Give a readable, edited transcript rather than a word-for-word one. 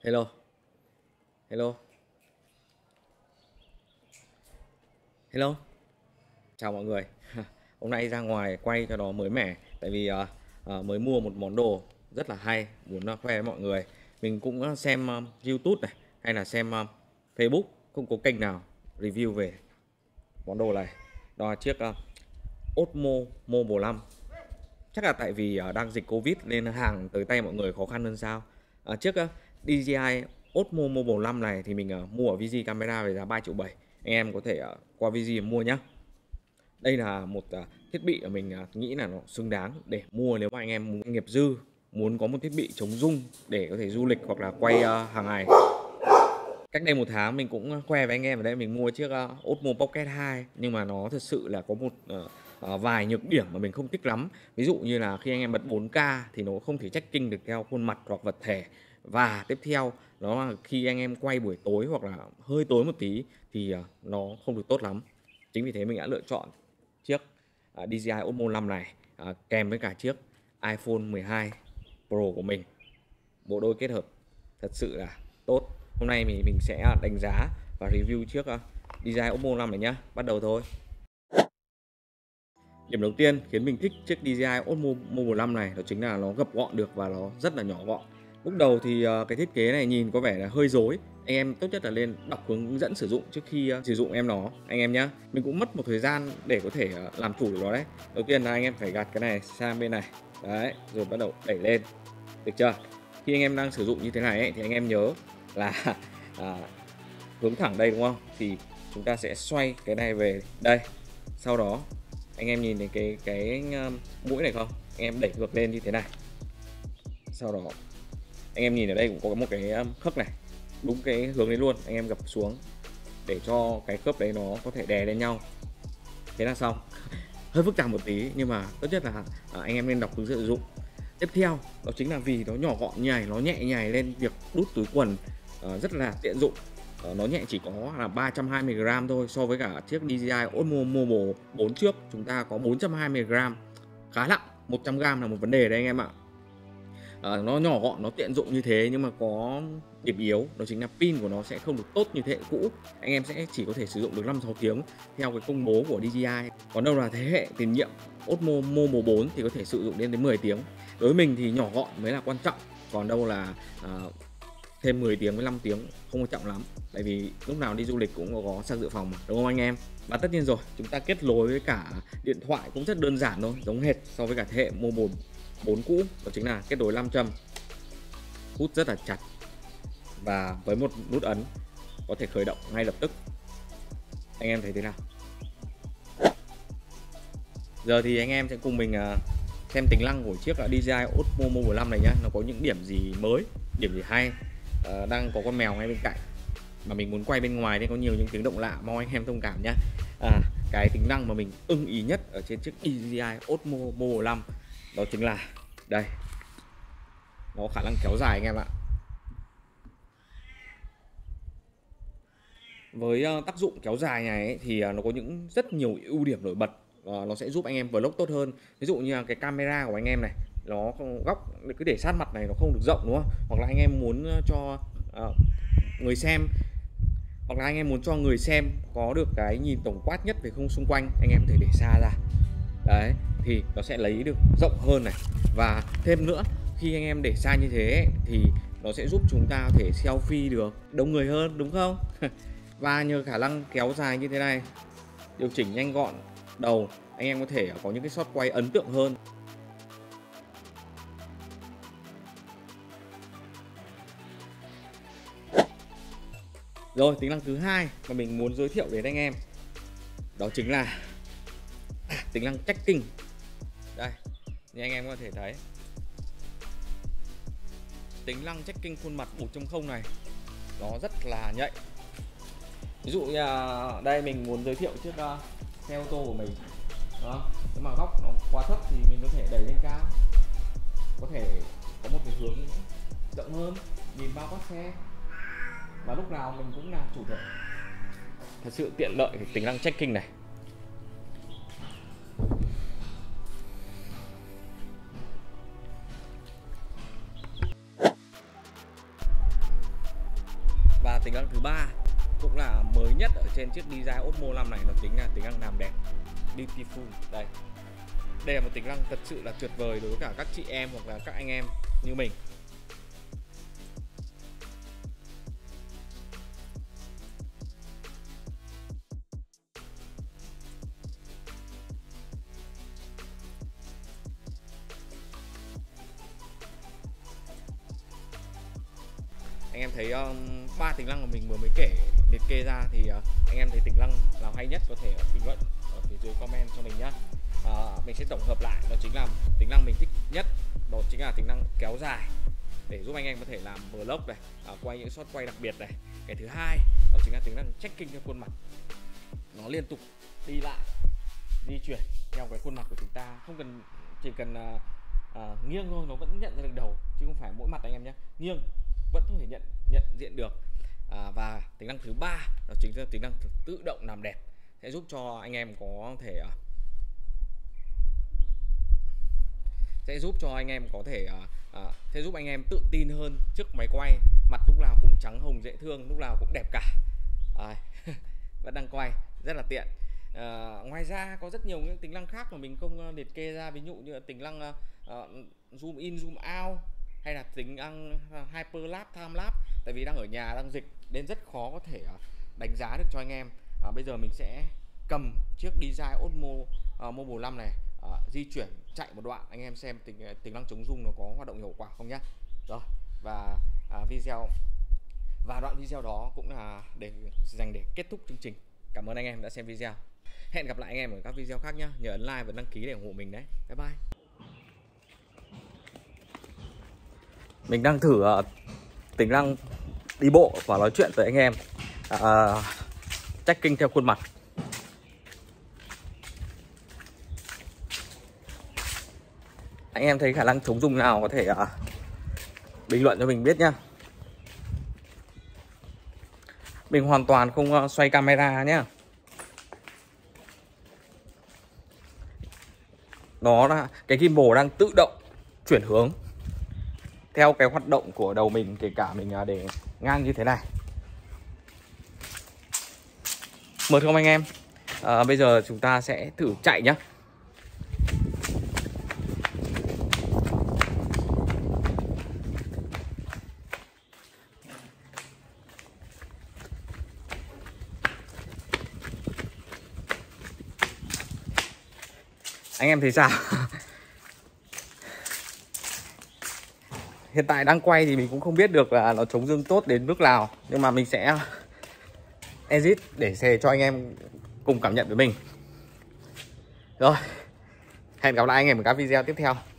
Hello, hello, hello. Chào mọi người. Hôm nay ra ngoài quay cho nó mới mẻ, tại vì mới mua một món đồ rất là hay, muốn khoe với mọi người. Mình cũng xem YouTube này, hay là xem Facebook, không có kênh nào review về món đồ này. Đó là chiếc Osmo Mobile 5. Chắc là tại vì đang dịch Covid nên hàng tới tay mọi người khó khăn hơn sao. Chiếc DJI Osmo Mobile 5 này thì mình mua ở VG Camera với giá 3,7 triệu. Anh em có thể qua VG mua nhé. Đây là một thiết bị mà mình nghĩ là nó xứng đáng để mua nếu mà anh em muốn nghiệp dư, muốn có một thiết bị chống rung để có thể du lịch hoặc là quay hàng ngày. Cách đây một tháng mình cũng khoe với anh em ở đây, mình mua chiếc Osmo Pocket 2, nhưng mà nó thật sự là có một vài nhược điểm mà mình không thích lắm. Ví dụ như là khi anh em bật 4K thì nó không thể tracking được theo khuôn mặt hoặc vật thể. Và tiếp theo đó là khi anh em quay buổi tối hoặc là hơi tối một tí thì nó không được tốt lắm. Chính vì thế mình đã lựa chọn chiếc DJI Osmo 5 này kèm với cả chiếc iPhone 12 Pro của mình. Bộ đôi kết hợp thật sự là tốt. Hôm nay mình sẽ đánh giá và review chiếc DJI Osmo 5 này nhá. Bắt đầu thôi. Điểm đầu tiên khiến mình thích chiếc DJI Osmo Mobile 5 này đó chính là nó gập gọn được và nó rất là nhỏ gọn. Lúc đầu thì cái thiết kế này nhìn có vẻ là hơi rối. Anh em tốt nhất là lên đọc hướng dẫn sử dụng trước khi sử dụng nó anh em nhé. Mình cũng mất một thời gian để có thể làm chủ được nó đấy. Đầu tiên là anh em phải gạt cái này sang bên này. Đấy, rồi bắt đầu đẩy lên. Được chưa? Khi anh em đang sử dụng như thế này ấy, thì anh em nhớ là hướng thẳng đây đúng không? Thì chúng ta sẽ xoay cái này về đây. Sau đó anh em nhìn thấy cái mũi này không? Anh em đẩy ngược lên như thế này. Sau đó anh em nhìn ở đây cũng có một cái khớp này, đúng cái hướng đấy luôn. Anh em gập xuống để cho cái khớp đấy nó có thể đè lên nhau. Thế là xong. Hơi phức tạp một tí nhưng mà tốt nhất là anh em nên đọc hướng dẫn sử dụng. Tiếp theo đó chính là vì nó nhỏ gọn như này, nó nhẹ nhàng lên việc đút túi quần rất là tiện dụng. Nó nhẹ chỉ có là 320g thôi, so với cả chiếc DJI Osmo Mobile 4 trước chúng ta có 420g, khá nặng. 100g là một vấn đề đấy anh em ạ. Nó nhỏ gọn, nó tiện dụng như thế nhưng mà có điểm yếu đó chính là pin của nó sẽ không được tốt như thế hệ cũ. Anh em sẽ chỉ có thể sử dụng được 5-6 tiếng theo cái công bố của DJI. Còn đâu là thế hệ tiền nhiệm Osmo Mobile 4 thì có thể sử dụng đến 10 tiếng. Đối với mình thì nhỏ gọn mới là quan trọng, còn đâu là thêm 10 tiếng với 5 tiếng không quan trọng lắm, tại vì lúc nào đi du lịch cũng có sạc dự phòng mà, đúng không anh em? Và tất nhiên rồi, chúng ta kết nối với cả điện thoại cũng rất đơn giản thôi, giống hệt so với cả thế hệ Mobile 4 cũ, đó chính là kết nối 5 châm, hút rất là chặt và với một nút ấn có thể khởi động ngay lập tức. Anh em thấy thế nào? Giờ thì anh em sẽ cùng mình xem tính năng của chiếc DJI Osmo Mobile 5 này nhé. Nó có những điểm gì mới, điểm gì hay. Đang có con mèo ngay bên cạnh mà mình muốn quay bên ngoài nên có nhiều những tiếng động lạ, mong anh em thông cảm nhé. Cái tính năng mà mình ưng ý nhất ở trên chiếc DJI Osmo Mobile 5 đó chính là đây, nó khả năng kéo dài anh em ạ. Với tác dụng kéo dài này ấy, thì nó có rất nhiều ưu điểm nổi bật. Nó sẽ giúp anh em vlog tốt hơn. Ví dụ như là cái camera của anh em này, nó góc cứ để sát mặt này nó không được rộng đúng không? Hoặc là anh em muốn cho người xem, hoặc là anh em muốn cho người xem có được cái nhìn tổng quát nhất về không xung quanh, anh em có thể để xa ra. Đấy, thì nó sẽ lấy được rộng hơn này. Và thêm nữa, khi anh em để xa như thế thì nó sẽ giúp chúng ta có thể selfie được đông người hơn, đúng không? Và nhờ khả năng kéo dài như thế này, điều chỉnh nhanh gọn đầu, anh em có thể có những cái shot quay ấn tượng hơn. Rồi, tính năng thứ hai mà mình muốn giới thiệu đến anh em đó chính là tính năng tracking. Đây, như anh em có thể thấy, tính năng tracking khuôn mặt 1.0 này nó rất là nhạy. Ví dụ như đây mình muốn giới thiệu chiếc xe ô tô của mình đó, nhưng mà góc nó quá thấp thì mình có thể đẩy lên cao, có thể có một cái hướng rộng hơn, nhìn bao quát xe, và lúc nào mình cũng là chủ thể. Thật sự tiện lợi cái tính năng tracking này. tính năng thứ ba cũng là mới nhất ở trên chiếc DJI Osmo 5 này, nó chính là tính năng làm đẹp Beautiful. Đây là một tính năng thật sự là tuyệt vời đối với cả các chị em hoặc là các anh em như mình. Anh em thấy ba tính năng mà mình vừa mới kể liệt kê ra thì anh em thấy tính năng nào hay nhất có thể bình luận ở phía dưới comment cho mình nhá. Mình sẽ tổng hợp lại, đó chính là tính năng mình thích nhất, đó chính là tính năng kéo dài để giúp anh em có thể làm vlog này, quay những shot quay đặc biệt này. Cái thứ hai đó chính là tính năng checking theo khuôn mặt, nó liên tục đi lại di chuyển theo cái khuôn mặt của chúng ta, không cần, chỉ cần nghiêng thôi nó vẫn nhận ra được đầu, chứ không phải mỗi mặt anh em nhé, nghiêng vẫn có thể nhận diện được. Và tính năng thứ ba đó chính là tính năng tự động làm đẹp, sẽ giúp cho anh em có thể sẽ giúp anh em tự tin hơn trước máy quay, mặt lúc nào cũng trắng hồng dễ thương, lúc nào cũng đẹp cả. Vẫn đang quay rất là tiện. Ngoài ra có rất nhiều những tính năng khác mà mình không liệt kê ra, ví dụ như là tính năng zoom in zoom out, hay là tính năng hyperlapse time lapse. Tại vì đang ở nhà đang dịch nên rất khó có thể đánh giá được cho anh em. Bây giờ mình sẽ cầm chiếc DJI Osmo Mobile 5 này, di chuyển chạy một đoạn, anh em xem tính năng chống rung nó có hoạt động hiệu quả không nhá. Rồi, và đoạn video đó cũng là dành để kết thúc chương trình. Cảm ơn anh em đã xem video. Hẹn gặp lại anh em ở các video khác nhá. Nhớ ấn like và đăng ký để ủng hộ mình đấy. Bye bye. Mình đang thử tính năng đi bộ và nói chuyện với anh em, checking theo khuôn mặt. Anh em thấy khả năng chống rung nào có thể bình luận cho mình biết nhá. Mình hoàn toàn không xoay camera nhá. Nó là cái gimbal đang tự động chuyển hướng theo cái hoạt động của đầu mình, kể cả mình để ngang như thế này. Mượt không anh em? Bây giờ chúng ta sẽ thử chạy nhé. Anh em thấy sao? Hiện tại đang quay thì mình cũng không biết được là nó chống rung tốt đến mức nào, nhưng mà mình sẽ edit để share cho anh em cùng cảm nhận với mình. Rồi, hẹn gặp lại anh em ở các video tiếp theo.